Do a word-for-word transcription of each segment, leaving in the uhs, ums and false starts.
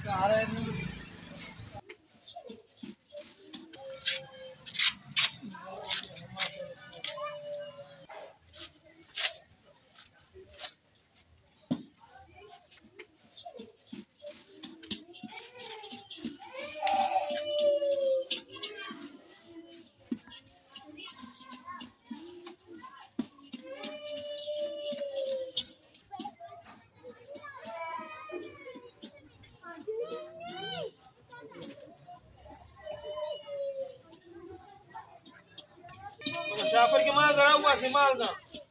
मुसाफिर के माल करा हुआ सिमाल का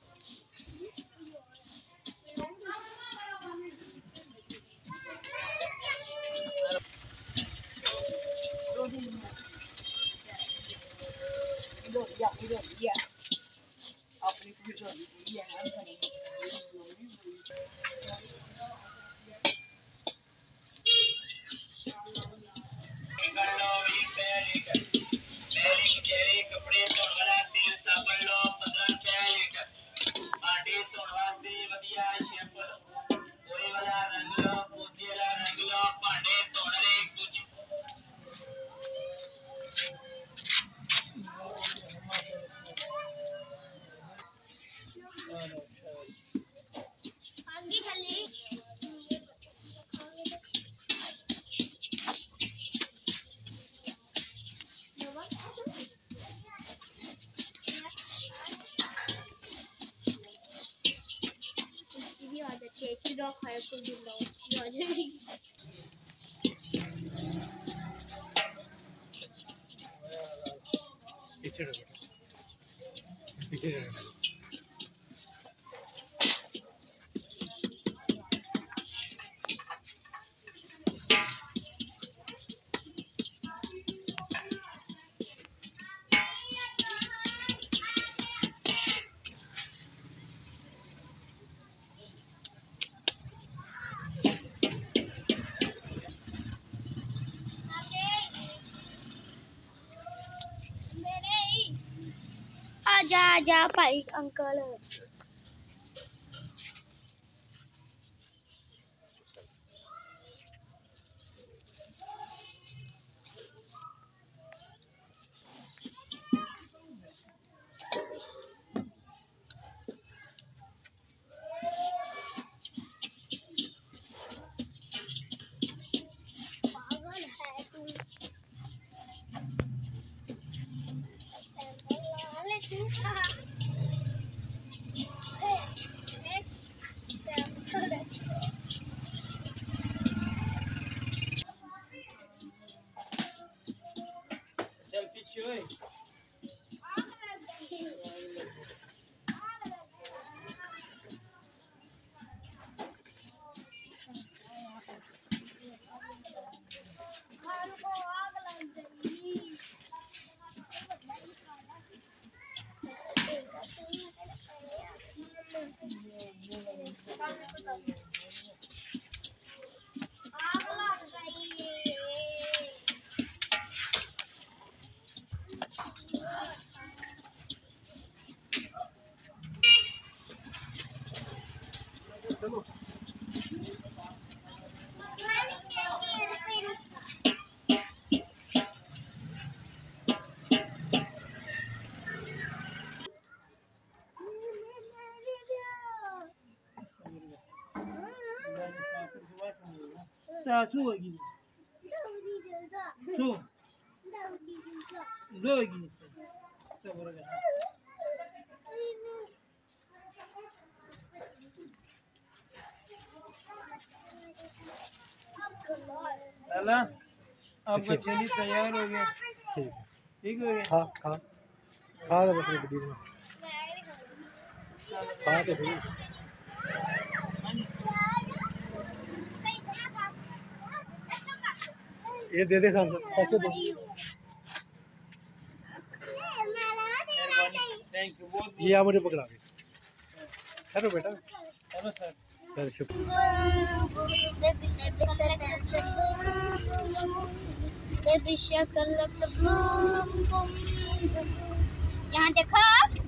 पीछे पीछे आजा आजा भाई अंकल चल पीछे ओए चलो Tá, sua aqui. Sua. Dua aqui. Tá bom agora. लाला आपका चली तैयार हो गया ठीक ठीक हो गया खा खा खा दे बकरी की में खा तो सही ये दे दे खान से पैसे दे थैंक यू बहुत ये आप मुझे पकड़ा दे हेलो बेटा हेलो सर सर शुक्रिया यहाँ देखो